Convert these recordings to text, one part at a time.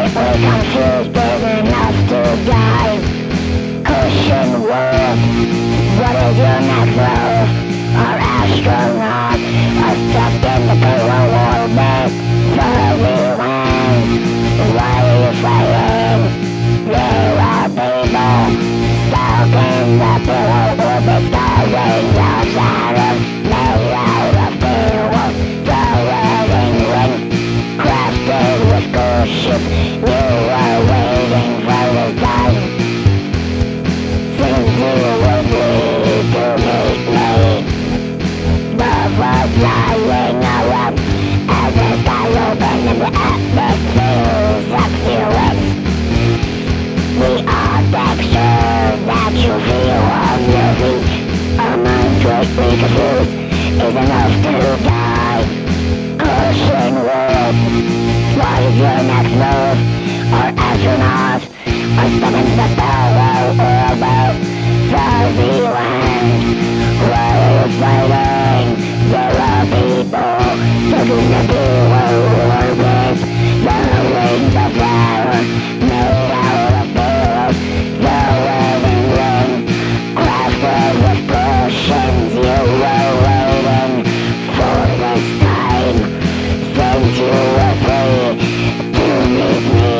greatly confused, big enough to die. Cushion wolf, what is your next move? Our astronauts are stuck in the pillow orbit. Furry wings, why are you fighting? There are people stuck in the pillow orbit, carrying outside of made out of pillow. The wedding ring, crafted with cushion. You are waiting for this time. Since you would need to meet me, love was lying around as the sky opened and the atmosphere sucks you in. The odd texture that you feel on your feet, a mind greatly confused, is enough to die. Cushion wolf, what is your next move? Our astronauts are stuck in the pillow orbit. Fuzzy land, why are you fighting? There are people stuck in the pillow orbit. The wings of fire made out of pillows. The wedding ring, crafted with cushions. You were waiting for this time. Since you were free to meet me,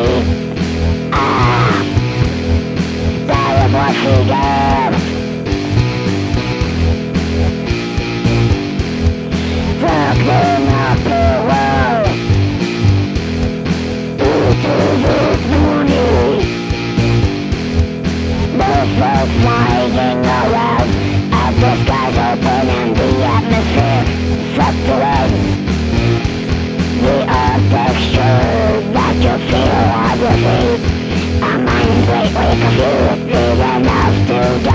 that is what we gave. Stuck in a pillow, to this morning. Buffalo flying around as the skies open and the atmosphere sucks you in. The earth texture that you feel on your feet, a mind greatly confused, big enough to die.